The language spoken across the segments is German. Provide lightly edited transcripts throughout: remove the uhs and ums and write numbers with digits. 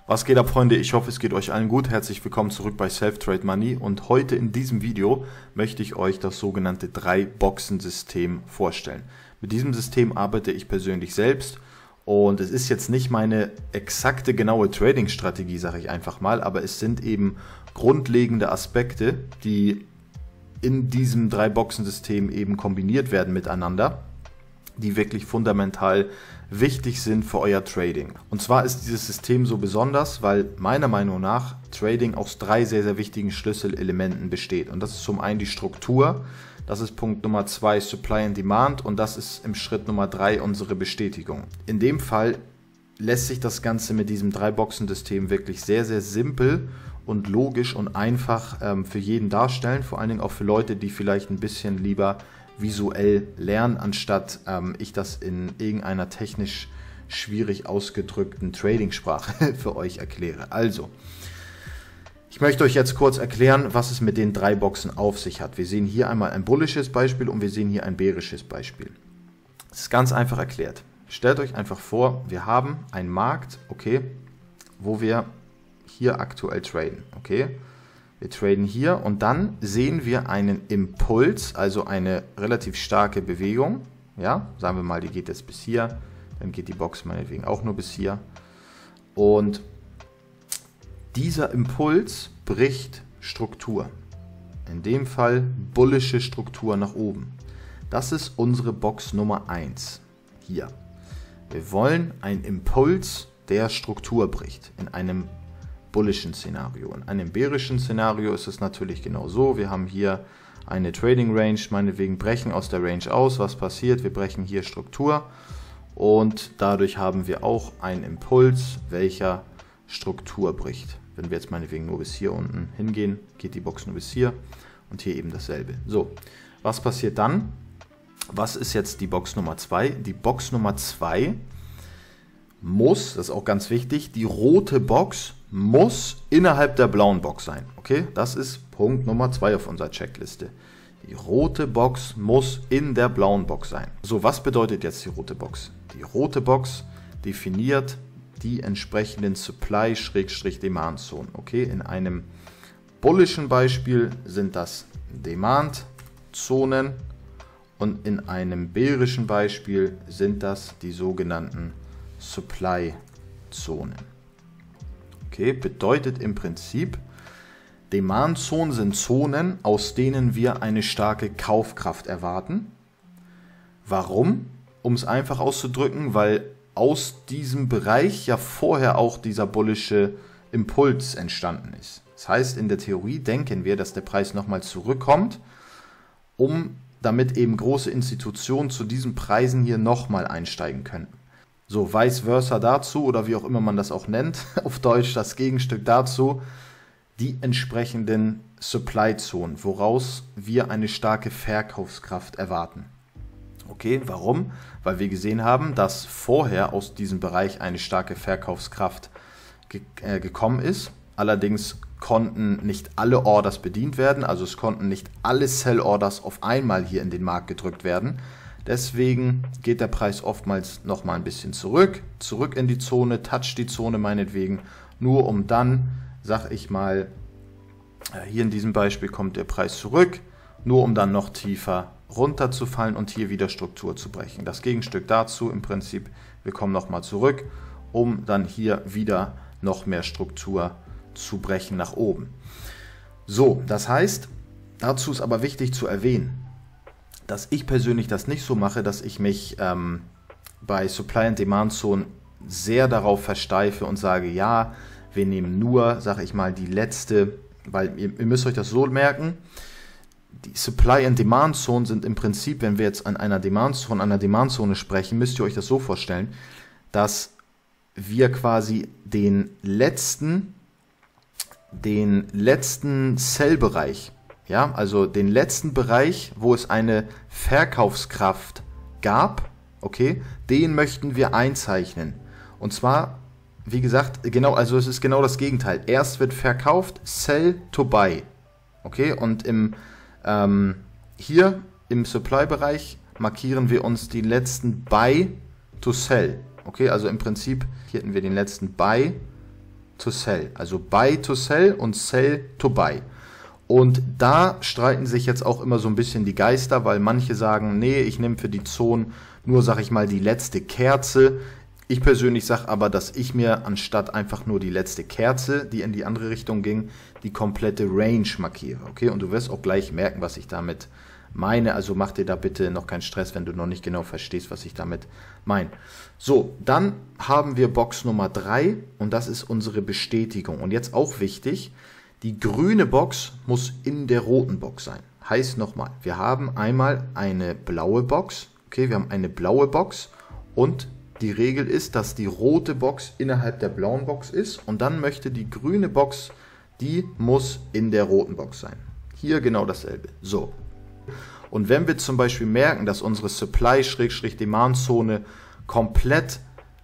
Was geht ab, Freunde? Ich hoffe, es geht euch allen gut. Herzlich willkommen zurück bei Self-Trade Money und heute in diesem Video möchte ich euch das sogenannte 3-Boxen-System vorstellen. Mit diesem System arbeite ich persönlich selbst und es ist jetzt nicht meine exakte, genaue Trading-Strategie, sage ich einfach mal, aber es sind eben grundlegende Aspekte, die in diesem 3-Boxen-System eben kombiniert werden miteinander, die wirklich fundamental wichtig sind für euer Trading. Und zwar ist dieses System so besonders, weil meiner Meinung nach Trading aus 3 sehr, sehr wichtigen Schlüsselelementen besteht. Und das ist zum einen die Struktur, das ist Punkt Nummer 2 Supply and Demand und das ist im Schritt Nummer 3 unsere Bestätigung. In dem Fall lässt sich das Ganze mit diesem 3-Boxen-System wirklich sehr, sehr simpel und logisch und einfach für jeden darstellen, vor allen Dingen auch für Leute, die vielleicht ein bisschen lieber visuell lernen, anstatt ich das in irgendeiner technisch schwierig ausgedrückten Trading-Sprache für euch erkläre. Also, ich möchte euch jetzt kurz erklären, was es mit den 3 Boxen auf sich hat. Wir sehen hier einmal ein bullisches Beispiel und wir sehen hier ein bärisches Beispiel. Das ist ganz einfach erklärt. Stellt euch einfach vor, wir haben einen Markt, okay, wo wir hier aktuell traden, okay. Wir traden hier und dann sehen wir einen Impuls, also eine relativ starke Bewegung. Ja, sagen wir mal, die geht jetzt bis hier, dann geht die Box meinetwegen auch nur bis hier. Und dieser Impuls bricht Struktur. In dem Fall bullische Struktur nach oben. Das ist unsere Box Nummer 1 hier. Wir wollen einen Impuls, der Struktur bricht in einem bullischen Szenario. In einem bärischen Szenario ist es natürlich genau so. Wir haben hier eine Trading Range, meinetwegen brechen aus der Range aus. Was passiert? Wir brechen hier Struktur und dadurch haben wir auch einen Impuls, welcher Struktur bricht. Wenn wir jetzt meinetwegen nur bis hier unten hingehen, geht die Box nur bis hier und hier eben dasselbe. So, was passiert dann? Was ist jetzt die Box Nummer 2? Die Box Nummer 2 muss, das ist auch ganz wichtig, die rote Box muss innerhalb der blauen Box sein. Okay, das ist Punkt Nummer 2 auf unserer Checkliste. Die rote Box muss in der blauen Box sein. So, was bedeutet jetzt die rote Box? Die rote Box definiert die entsprechenden Supply-Demand-Zonen. Okay, in einem bullischen Beispiel sind das Demand-Zonen und in einem bärischen Beispiel sind das die sogenannten Supply-Zonen. Okay, bedeutet im Prinzip, Demand-Zonen sind Zonen, aus denen wir eine starke Kaufkraft erwarten. Warum? Um es einfach auszudrücken, weil aus diesem Bereich ja vorher auch dieser bullische Impuls entstanden ist. Das heißt, in der Theorie denken wir, dass der Preis nochmal zurückkommt, damit eben große Institutionen zu diesen Preisen hier nochmal einsteigen können. So, vice versa dazu, oder wie auch immer man das auch nennt, auf Deutsch das Gegenstück dazu, die entsprechenden Supply-Zonen, woraus wir eine starke Verkaufskraft erwarten. Okay, warum? Weil wir gesehen haben, dass vorher aus diesem Bereich eine starke Verkaufskraft gekommen ist. Allerdings konnten nicht alle Orders bedient werden, also es konnten nicht alle Sell-Orders auf einmal hier in den Markt gedrückt werden. Deswegen geht der Preis oftmals nochmal ein bisschen zurück in die Zone, toucht die Zone meinetwegen, nur um dann, sag ich mal, hier in diesem Beispiel kommt der Preis zurück, nur um dann noch tiefer runterzufallen und hier wieder Struktur zu brechen. Das Gegenstück dazu im Prinzip, wir kommen nochmal zurück, um dann hier wieder noch mehr Struktur zu brechen nach oben. So, das heißt, dazu ist aber wichtig zu erwähnen, dass ich persönlich das nicht so mache, dass ich mich bei Supply and Demand Zonen sehr darauf versteife und sage, ja, wir nehmen nur, sage ich mal, die letzte, weil ihr müsst euch das so merken, die Supply and Demand Zonen sind im Prinzip, wenn wir jetzt an einer Demandzone sprechen, müsst ihr euch das so vorstellen, dass wir quasi den letzten Sell-Bereich, ja, also den letzten Bereich, wo es eine Verkaufskraft gab, okay, den möchten wir einzeichnen. Und zwar, wie gesagt, genau, also es ist genau das Gegenteil. Erst wird verkauft, Sell to Buy, okay, und hier im Supply-Bereich markieren wir uns die letzten Buy to Sell, okay, also im Prinzip hier hätten wir den letzten Buy to sell. Also buy to sell und sell to buy. Und da streiten sich jetzt auch immer so ein bisschen die Geister, weil manche sagen, nee, ich nehme für die Zonen nur, sag ich mal, die letzte Kerze. Ich persönlich sage aber, dass ich mir anstatt einfach nur die letzte Kerze, die in die andere Richtung ging, die komplette Range markiere. Okay, und du wirst auch gleich merken, was ich damit meine. Also mach dir da bitte noch keinen Stress, wenn du noch nicht genau verstehst, was ich damit meine. So, dann haben wir Box Nummer 3 und das ist unsere Bestätigung. Und jetzt auch wichtig, die grüne Box muss in der roten Box sein. Heißt nochmal, wir haben einmal eine blaue Box. Okay, wir haben eine blaue Box und die Regel ist, dass die rote Box innerhalb der blauen Box ist und dann möchte die grüne Box, die muss in der roten Box sein. Hier genau dasselbe. So. Und wenn wir zum Beispiel merken, dass unsere Supply-Demand-Zone komplett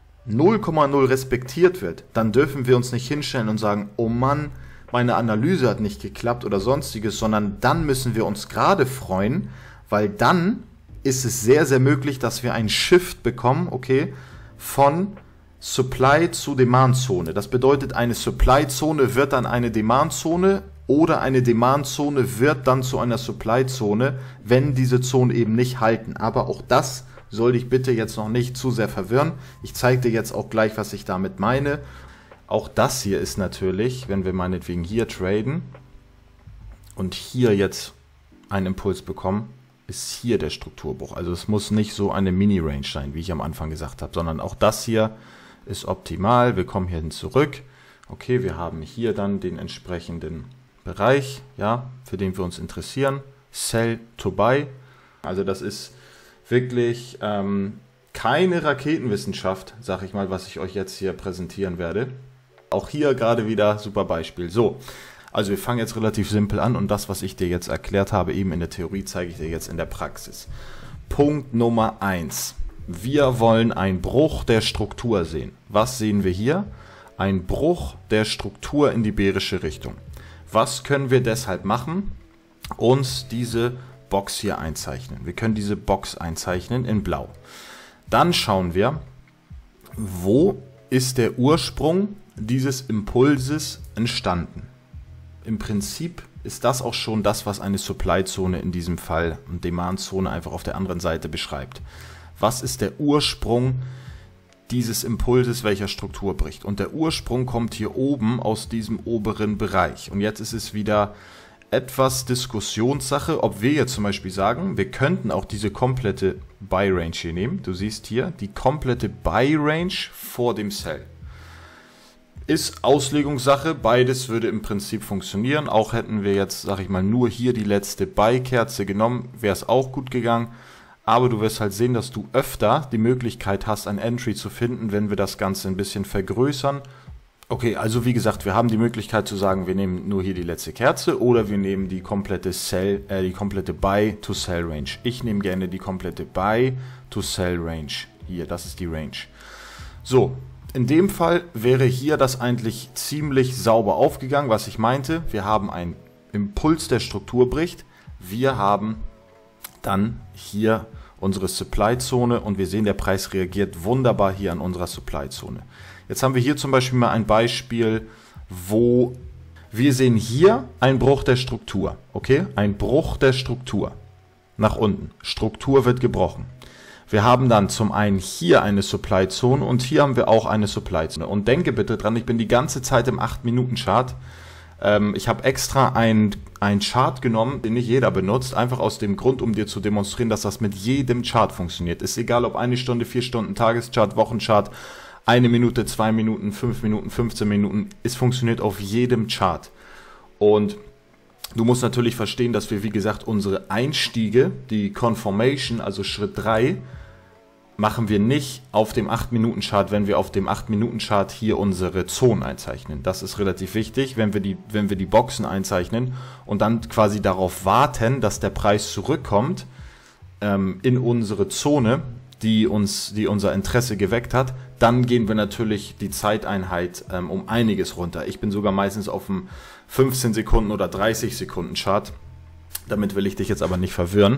0,0 respektiert wird, dann dürfen wir uns nicht hinstellen und sagen, oh Mann, meine Analyse hat nicht geklappt oder sonstiges, sondern dann müssen wir uns gerade freuen, weil dann ist es sehr, sehr möglich, dass wir einen Shift bekommen, okay, von Supply zu Demand-Zone. Das bedeutet, eine Supply-Zone wird dann eine Demand-Zone oder eine Demand-Zone wird dann zu einer Supply-Zone, wenn diese Zonen eben nicht halten. Aber auch das soll dich bitte jetzt noch nicht zu sehr verwirren. Ich zeige dir jetzt auch gleich, was ich damit meine. Auch das hier ist natürlich, wenn wir meinetwegen hier traden und hier jetzt einen Impuls bekommen, ist hier der Strukturbruch. Also es muss nicht so eine Mini-Range sein, wie ich am Anfang gesagt habe, sondern auch das hier ist optimal. Wir kommen hierhin zurück. Okay, wir haben hier dann den entsprechenden Bereich, ja, für den wir uns interessieren. Sell to buy. Also das ist wirklich keine Raketenwissenschaft, sag ich mal, was ich euch jetzt hier präsentieren werde. Auch hier gerade wieder super Beispiel. So, also wir fangen jetzt relativ simpel an und das, was ich dir jetzt erklärt habe, eben in der Theorie, zeige ich dir jetzt in der Praxis. Punkt Nummer 1. Wir wollen einen Bruch der Struktur sehen. Was sehen wir hier? Ein Bruch der Struktur in die bärische Richtung. Was können wir deshalb machen? Uns diese Box hier einzeichnen. Wir können diese Box einzeichnen in Blau. Dann schauen wir, wo ist der Ursprung dieses Impulses entstanden. Im Prinzip ist das auch schon das, was eine Supply-Zone in diesem Fall und Demand-Zone einfach auf der anderen Seite beschreibt. Was ist der Ursprung dieses Impulses, welcher Struktur bricht? Und der Ursprung kommt hier oben aus diesem oberen Bereich. Und jetzt ist es wieder etwas Diskussionssache, ob wir jetzt zum Beispiel sagen, wir könnten auch diese komplette Buy-Range hier nehmen. Du siehst hier die komplette Buy-Range vor dem Sell. Ist Auslegungssache, beides würde im Prinzip funktionieren. Auch hätten wir jetzt, sag ich mal, nur hier die letzte Buy-Kerze genommen, wäre es auch gut gegangen. Aber du wirst halt sehen, dass du öfter die Möglichkeit hast, ein Entry zu finden, wenn wir das Ganze ein bisschen vergrößern. Okay, also wie gesagt, wir haben die Möglichkeit zu sagen, wir nehmen nur hier die letzte Kerze oder wir nehmen die komplette Buy-to-Sell-Range. Ich nehme gerne die komplette Buy-to-Sell-Range. Hier, das ist die Range. So. In dem Fall wäre hier das eigentlich ziemlich sauber aufgegangen, was ich meinte. Wir haben einen Impuls, der Struktur bricht. Wir haben dann hier unsere Supply-Zone und wir sehen, der Preis reagiert wunderbar hier an unserer Supply-Zone. Jetzt haben wir hier zum Beispiel mal ein Beispiel, wo wir sehen hier einen Bruch der Struktur. Okay, ein Bruch der Struktur nach unten. Struktur wird gebrochen. Wir haben dann zum einen hier eine Supply-Zone und hier haben wir auch eine Supply-Zone. Und denke bitte dran, ich bin die ganze Zeit im 8-Minuten-Chart. Ich habe extra einen Chart genommen, den nicht jeder benutzt, einfach aus dem Grund, um dir zu demonstrieren, dass das mit jedem Chart funktioniert. Ist egal, ob 1 Stunde, 4 Stunden, Tageschart, Wochenchart, 1 Minute, 2 Minuten, 5 Minuten, 15 Minuten. Es funktioniert auf jedem Chart. Und du musst natürlich verstehen, dass wir, wie gesagt, unsere Einstiege, die Confirmation, also Schritt 3, machen wir nicht auf dem 8-Minuten-Chart, wenn wir auf dem 8-Minuten-Chart hier unsere Zonen einzeichnen. Das ist relativ wichtig, wenn wir die Boxen einzeichnen und dann quasi darauf warten, dass der Preis zurückkommt in unsere Zone, die unser Interesse geweckt hat, dann gehen wir natürlich die Zeiteinheit um einiges runter. Ich bin sogar meistens auf dem 15 Sekunden oder 30 Sekunden Chart. Damit will ich dich jetzt aber nicht verwirren.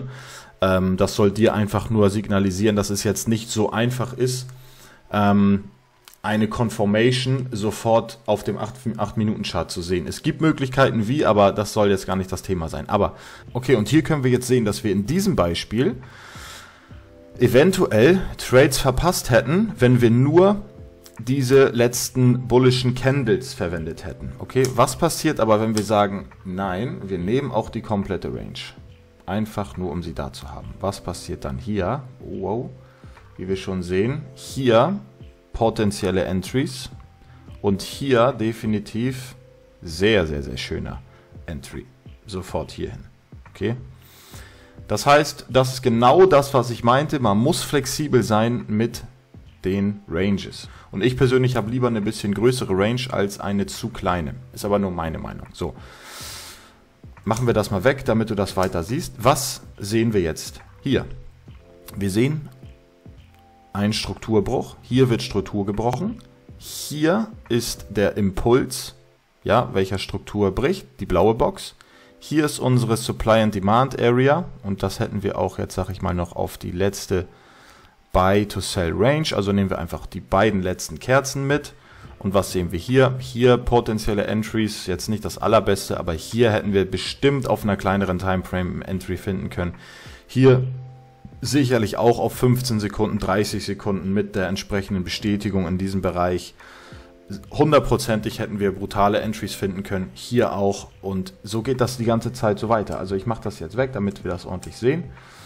Das soll dir einfach nur signalisieren, dass es jetzt nicht so einfach ist, eine Confirmation sofort auf dem 8-Minuten-Chart zu sehen. Es gibt Möglichkeiten wie, aber das soll jetzt gar nicht das Thema sein. Aber, okay, und hier können wir jetzt sehen, dass wir in diesem Beispiel eventuell Trades verpasst hätten, wenn wir nur diese letzten bullischen Candles verwendet hätten. Okay, was passiert aber, wenn wir sagen, nein, wir nehmen auch die komplette Range. Einfach nur, um sie da zu haben. Was passiert dann hier? Wow, wie wir schon sehen, hier potenzielle Entries und hier definitiv sehr, sehr, sehr schöner Entry. Sofort hierhin. Okay. Das heißt, das ist genau das, was ich meinte. Man muss flexibel sein mit den Ranges. Und ich persönlich habe lieber eine bisschen größere Range als eine zu kleine. Ist aber nur meine Meinung. So. Machen wir das mal weg, damit du das weiter siehst. Was sehen wir jetzt? Hier. Wir sehen ein Strukturbruch. Hier wird Struktur gebrochen. Hier ist der Impuls, ja, welcher Struktur bricht, die blaue Box. Hier ist unsere Supply and Demand Area und das hätten wir auch jetzt, sage ich mal, noch auf die letzte Buy to Sell Range. Also nehmen wir einfach die beiden letzten Kerzen mit. Und was sehen wir hier? Hier potenzielle Entries, jetzt nicht das allerbeste, aber hier hätten wir bestimmt auf einer kleineren Timeframe ein Entry finden können. Hier sicherlich auch auf 15 Sekunden, 30 Sekunden mit der entsprechenden Bestätigung in diesem Bereich. 100%ig hätten wir brutale Entries finden können, hier auch. Und so geht das die ganze Zeit so weiter. Also ich mache das jetzt weg, damit wir das ordentlich sehen.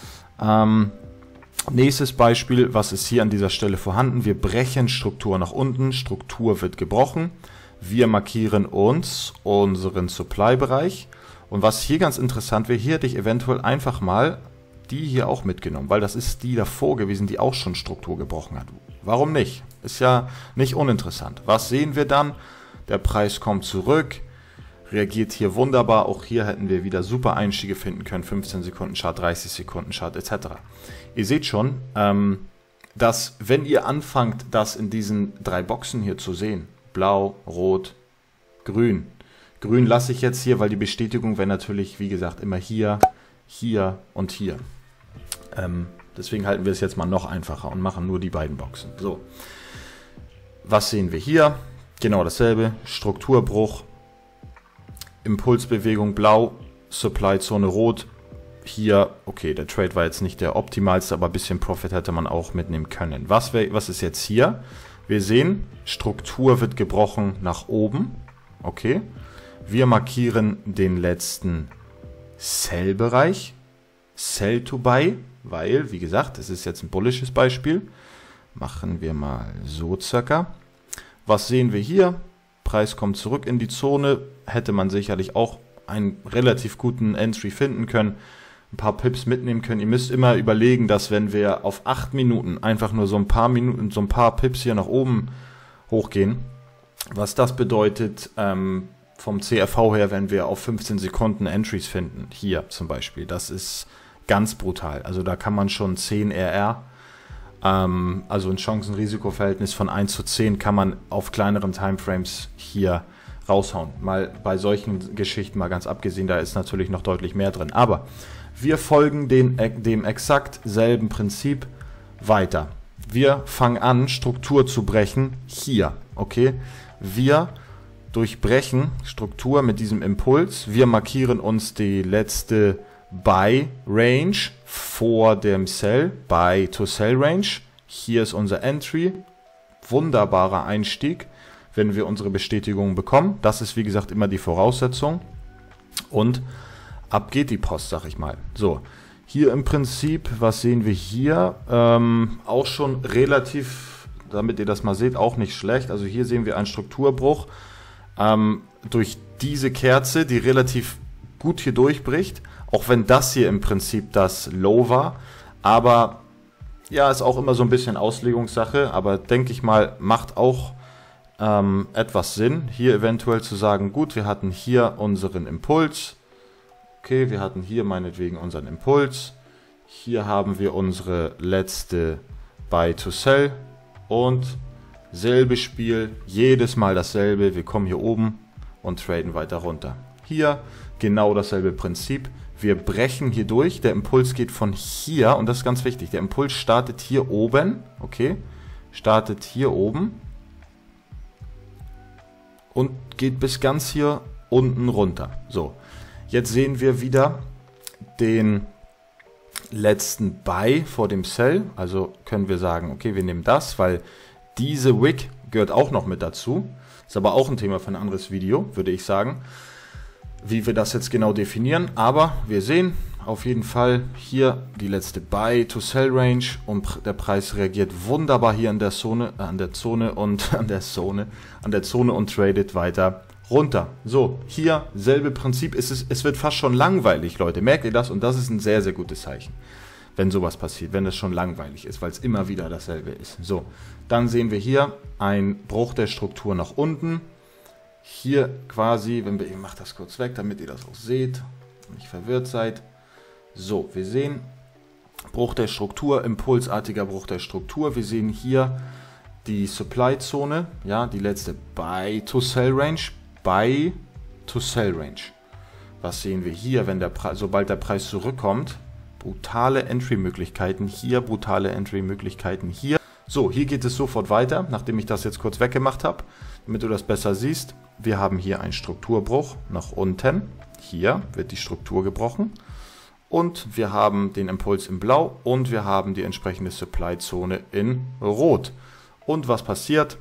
Nächstes Beispiel, was ist hier an dieser Stelle vorhanden? Wir brechen Struktur nach unten, Struktur wird gebrochen. Wir markieren uns unseren Supply-Bereich. Und was hier ganz interessant wäre, hier hätte ich eventuell einfach mal die hier auch mitgenommen, weil das ist die davor gewesen, die auch schon Struktur gebrochen hat. Warum nicht? Ist ja nicht uninteressant. Was sehen wir dann? Der Preis kommt zurück, reagiert hier wunderbar. Auch hier hätten wir wieder super Einstiege finden können, 15 Sekunden Chart, 30 Sekunden Chart etc. Ihr seht schon, dass wenn ihr anfangt, das in diesen drei Boxen hier zu sehen, blau, rot, grün. Grün lasse ich jetzt hier, weil die Bestätigung wäre natürlich, wie gesagt, immer hier, hier und hier. Deswegen halten wir es jetzt mal noch einfacher und machen nur die beiden Boxen. So, was sehen wir hier? Genau dasselbe, Strukturbruch, Impulsbewegung blau, Supply-Zone rot. Hier, okay, der Trade war jetzt nicht der optimalste, aber ein bisschen Profit hätte man auch mitnehmen können. Was ist jetzt hier? Wir sehen, Struktur wird gebrochen nach oben. Okay, wir markieren den letzten Sell-Bereich, Sell to Buy, weil, wie gesagt, das ist jetzt ein bullisches Beispiel. Machen wir mal so circa. Was sehen wir hier? Preis kommt zurück in die Zone. Hätte man sicherlich auch einen relativ guten Entry finden können. Ein paar Pips mitnehmen können. Ihr müsst immer überlegen, dass wenn wir auf 8 Minuten einfach nur so ein paar Minuten, so ein paar Pips hier nach oben hochgehen, was das bedeutet, vom CRV her, wenn wir auf 15 Sekunden Entries finden, hier zum Beispiel, das ist ganz brutal. Also da kann man schon 10 RR, also ein Chancen-Risiko-Verhältnis von 1 zu 10 kann man auf kleineren Timeframes hier raushauen. Mal bei solchen Geschichten mal ganz abgesehen, da ist natürlich noch deutlich mehr drin. Aber wir folgen dem exakt selben Prinzip weiter. Wir fangen an, Struktur zu brechen hier, okay? Wir durchbrechen Struktur mit diesem Impuls. Wir markieren uns die letzte Buy Range vor dem Sell, Buy to Sell Range. Hier ist unser Entry. Wunderbarer Einstieg, wenn wir unsere Bestätigung bekommen. Das ist wie gesagt immer die Voraussetzung. Und ab geht die Post, sag ich mal. So, hier im Prinzip, was sehen wir hier? Auch schon relativ, damit ihr das mal seht, auch nicht schlecht. Also hier sehen wir einen Strukturbruch durch diese Kerze, die relativ gut hier durchbricht. Auch wenn das hier im Prinzip das Low war. Aber ja, ist auch immer so ein bisschen Auslegungssache. Aber denke ich mal, macht auch etwas Sinn, hier eventuell zu sagen, gut, wir hatten hier unseren Impuls. Okay, wir hatten hier meinetwegen unseren Impuls. Hier haben wir unsere letzte Buy to Sell. Und selbe Spiel, jedes Mal dasselbe. Wir kommen hier oben und traden weiter runter. Hier genau dasselbe Prinzip. Wir brechen hier durch. Der Impuls geht von hier, und das ist ganz wichtig, der Impuls startet hier oben. Okay, startet hier oben. und geht bis ganz hier unten runter. So, jetzt sehen wir wieder den letzten Buy vor dem Sell. Also können wir sagen, okay, wir nehmen das, weil diese Wick gehört auch noch mit dazu. Ist aber auch ein Thema für ein anderes Video, würde ich sagen, wie wir das jetzt genau definieren. Aber wir sehen auf jeden Fall hier die letzte Buy-to-Sell-Range und der Preis reagiert wunderbar hier an der Zone und tradet weiter runter. So, hier selbe Prinzip. Es wird fast schon langweilig, Leute. Merkt ihr das? Und das ist ein sehr, sehr gutes Zeichen, wenn sowas passiert, wenn es schon langweilig ist, weil es immer wieder dasselbe ist. So, dann sehen wir hier einen Bruch der Struktur nach unten. Hier quasi, ich mache das kurz weg, damit ihr das auch seht und nicht verwirrt seid. So, wir sehen Bruch der Struktur, impulsartiger Bruch der Struktur. Wir sehen hier die Supply-Zone, ja, die letzte Buy-to-Sell-Range. Buy-to-Sell-Range. Was sehen wir hier, wenn sobald der Preis zurückkommt? Brutale Entry-Möglichkeiten hier, brutale Entry-Möglichkeiten hier. So, hier geht es sofort weiter, nachdem ich das jetzt kurz weggemacht habe, damit du das besser siehst. Wir haben hier einen Strukturbruch nach unten. Hier wird die Struktur gebrochen. Und wir haben den Impuls in Blau und wir haben die entsprechende Supply-Zone in Rot. Und was passiert?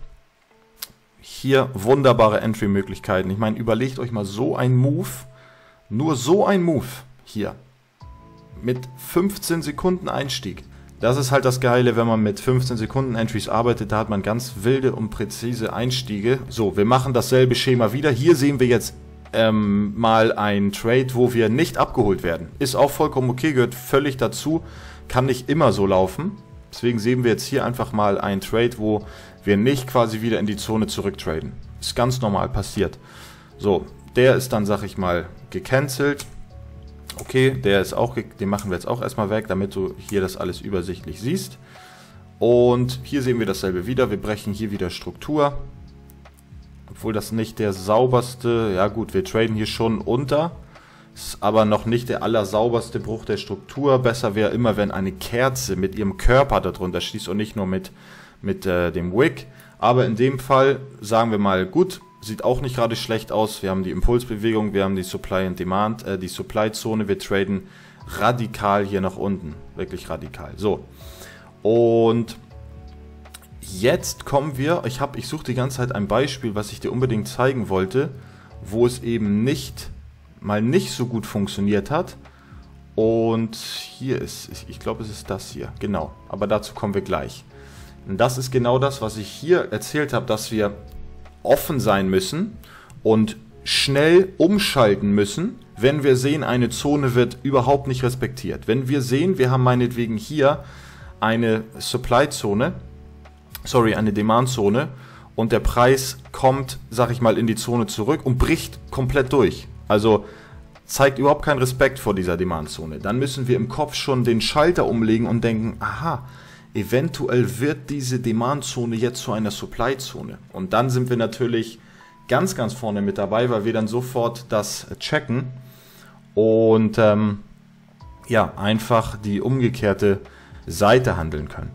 Hier wunderbare Entry-Möglichkeiten. Ich meine, überlegt euch mal so ein Move, nur so ein Move hier mit 15 Sekunden Einstieg. Das ist halt das Geile, wenn man mit 15 Sekunden Entries arbeitet, da hat man ganz wilde und präzise Einstiege. So, wir machen dasselbe Schema wieder. Hier sehen wir jetzt mal ein Trade, wo wir nicht abgeholt werden. Ist auch vollkommen okay, gehört völlig dazu, kann nicht immer so laufen. Deswegen sehen wir jetzt hier einfach mal einen Trade, wo wir nicht quasi wieder in die Zone zurücktraden. Ist ganz normal passiert. So, der ist dann, sag ich mal, gecancelt. Okay, den machen wir jetzt auch erstmal weg, damit du hier das alles übersichtlich siehst. Und hier sehen wir dasselbe wieder. Wir brechen hier wieder Struktur. Obwohl das nicht der sauberste, ja gut, wir traden hier schon unter, ist aber noch nicht der allersauberste Bruch der Struktur. Besser wäre immer, wenn eine Kerze mit ihrem Körper darunter schließt und nicht nur mit dem Wick. Aber in dem Fall sagen wir mal, gut, sieht auch nicht gerade schlecht aus. Wir haben die Impulsbewegung, wir haben die Supply and Demand, die Supply-Zone, wir traden radikal hier nach unten, wirklich radikal. So, und jetzt kommen wir, ich suche die ganze Zeit ein Beispiel, was ich dir unbedingt zeigen wollte, wo es eben nicht so gut funktioniert hat. Und hier ist, ich glaube es ist das hier, genau, aber dazu kommen wir gleich. Und das ist genau das, was ich hier erzählt habe, dass wir offen sein müssen und schnell umschalten müssen, wenn wir sehen, eine Zone wird überhaupt nicht respektiert. Wenn wir sehen, wir haben meinetwegen hier eine Supply-Zone, eine Demand-Zone und der Preis kommt, sag ich mal, in die Zone zurück und bricht komplett durch. Also zeigt überhaupt keinen Respekt vor dieser Demand-Zone. Dann müssen wir im Kopf schon den Schalter umlegen und denken, aha, eventuell wird diese Demand-Zone jetzt zu einer Supply-Zone. Und dann sind wir natürlich ganz, ganz vorne mit dabei, weil wir dann sofort das checken und ja, einfach die umgekehrte Seite handeln können.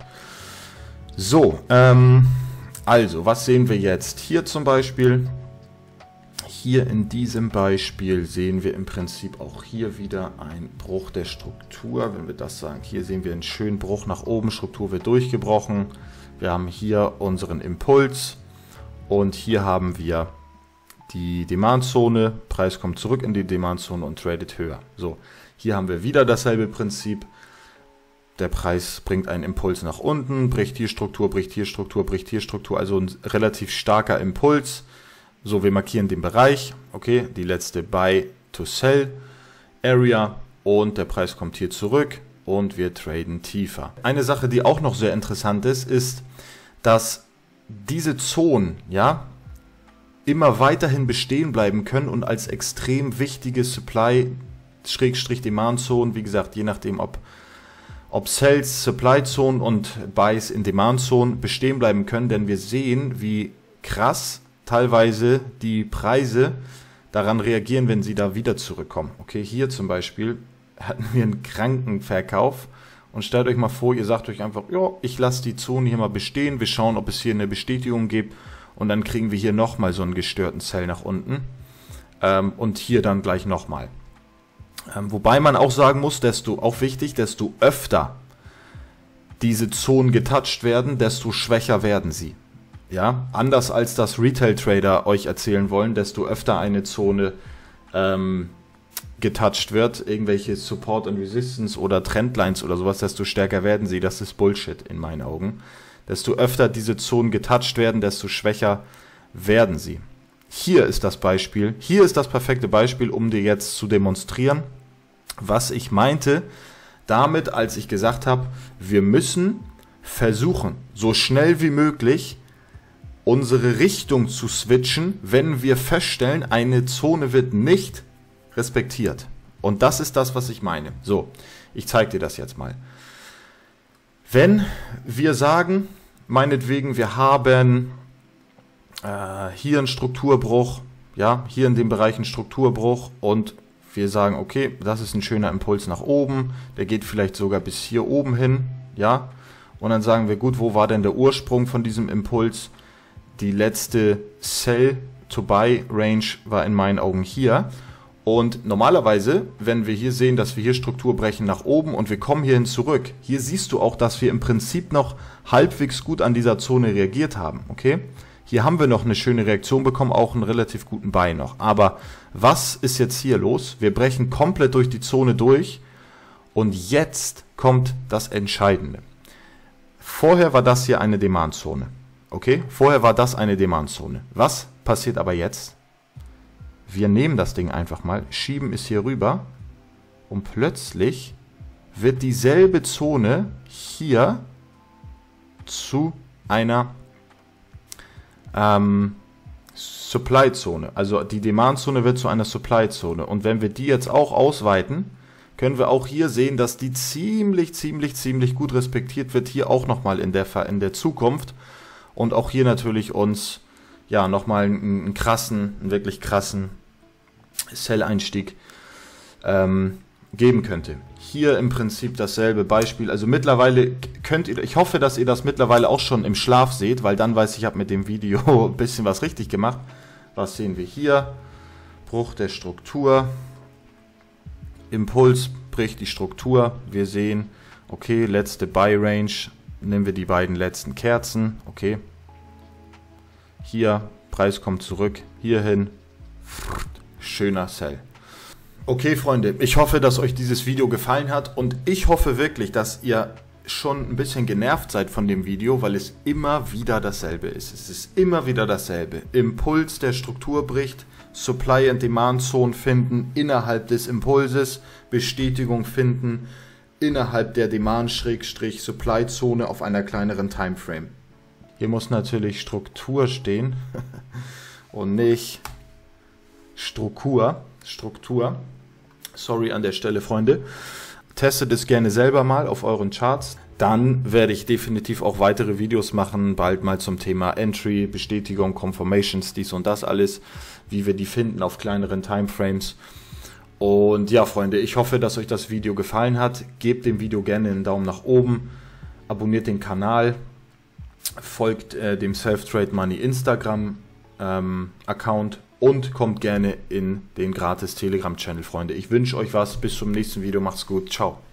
So, also, was sehen wir jetzt? Hier zum Beispiel, hier in diesem Beispiel sehen wir im Prinzip auch hier wieder einen Bruch der Struktur. Wenn wir das sagen, hier sehen wir einen schönen Bruch nach oben, Struktur wird durchgebrochen. Wir haben hier unseren Impuls und hier haben wir die Demand-Zone. Preis kommt zurück in die Demand-Zone und tradet höher. So, hier haben wir wieder dasselbe Prinzip. Der Preis bringt einen Impuls nach unten, bricht hier Struktur, bricht hier Struktur, bricht hier Struktur. Also ein relativ starker Impuls. So, wir markieren den Bereich, okay, die letzte Buy-to-Sell-Area und der Preis kommt hier zurück und wir traden tiefer. Eine Sache, die auch noch sehr interessant ist, ist, dass diese Zonen, ja, immer weiterhin bestehen bleiben können und als extrem wichtige Supply-Demand-Zonen, wie gesagt, je nachdem, ob Sells, Supply-Zonen und Buys in Demand-Zonen bestehen bleiben können, denn wir sehen, wie krass teilweise die Preise daran reagieren, wenn sie da wieder zurückkommen. Okay, hier zum Beispiel hatten wir einen kranken Verkauf und stellt euch mal vor, ihr sagt euch einfach, ja, ich lasse die Zone hier mal bestehen, wir schauen, ob es hier eine Bestätigung gibt und dann kriegen wir hier nochmal so einen gestörten Sell nach unten und hier dann gleich nochmal. Wobei man auch sagen muss, auch wichtig, desto öfter diese Zonen getoucht werden, desto schwächer werden sie. Ja, anders als das Retail-Trader euch erzählen wollen, desto öfter eine Zone getoucht wird, irgendwelche Support und Resistance oder Trendlines oder sowas, desto stärker werden sie. Das ist Bullshit in meinen Augen. Desto öfter diese Zonen getoucht werden, desto schwächer werden sie. Hier ist das Beispiel, hier ist das perfekte Beispiel, um dir jetzt zu demonstrieren, was ich meinte damit, als ich gesagt habe, wir müssen versuchen, so schnell wie möglich unsere Richtung zu switchen, wenn wir feststellen, eine Zone wird nicht respektiert. Und das ist das, was ich meine. So, ich zeige dir das jetzt mal. Wenn wir sagen, meinetwegen, wir haben hier einen Strukturbruch, ja, hier in dem Bereich einen Strukturbruch und wir sagen, okay, das ist ein schöner Impuls nach oben, der geht vielleicht sogar bis hier oben hin, ja, und dann sagen wir, gut, wo war denn der Ursprung von diesem Impuls? Die letzte Sell-to-Buy-Range war in meinen Augen hier. Und normalerweise, wenn wir hier sehen, dass wir hier Struktur brechen nach oben und wir kommen hierhin zurück, hier siehst du auch, dass wir im Prinzip noch halbwegs gut an dieser Zone reagiert haben, okay? Hier haben wir noch eine schöne Reaktion bekommen, auch einen relativ guten Buy noch. Aber was ist jetzt hier los? Wir brechen komplett durch die Zone durch und jetzt kommt das Entscheidende. Vorher war das hier eine Demand-Zone. Okay, vorher war das eine Demand-Zone. Was passiert aber jetzt? Wir nehmen das Ding einfach mal, schieben es hier rüber und plötzlich wird dieselbe Zone hier zu einer Supply-Zone. Also die Demand-Zone wird zu einer Supply-Zone. Und wenn wir die jetzt auch ausweiten, können wir auch hier sehen, dass die ziemlich gut respektiert wird. Hier auch nochmal in der Zukunft. Und auch hier natürlich uns ja nochmal einen wirklich krassen Sell-Einstieg geben könnte. Hier im Prinzip dasselbe Beispiel. Also mittlerweile ich hoffe, dass ihr das mittlerweile auch schon im Schlaf seht, weil dann weiß ich habe mit dem Video ein bisschen was richtig gemacht. Was sehen wir hier? Bruch der Struktur. Impuls bricht die Struktur. Wir sehen, okay, letzte Buy Range. Nehmen wir die beiden letzten Kerzen. Okay. Hier, Preis kommt zurück. Hierhin. Schöner Sell. Okay, Freunde, ich hoffe, dass euch dieses Video gefallen hat und ich hoffe wirklich, dass ihr schon ein bisschen genervt seid von dem Video, weil es immer wieder dasselbe ist. Es ist immer wieder dasselbe. Impuls der Struktur bricht, Supply and Demand Zone finden innerhalb des Impulses, Bestätigung finden innerhalb der Demand-Supply Zone auf einer kleineren Timeframe. Hier muss natürlich Struktur stehen und nicht Struktur. Sorry an der Stelle, Freunde. Testet es gerne selber mal auf euren Charts. Dann werde ich definitiv auch weitere Videos machen, bald mal zum Thema Entry, Bestätigung, Confirmations, dies und das alles, wie wir die finden auf kleineren Timeframes. Und ja, Freunde, ich hoffe, dass euch das Video gefallen hat. Gebt dem Video gerne einen Daumen nach oben, abonniert den Kanal, folgt dem Self-Trade Money Instagram Account und kommt gerne in den gratis Telegram-Channel, Freunde. Ich wünsche euch was. Bis zum nächsten Video. Macht's gut. Ciao.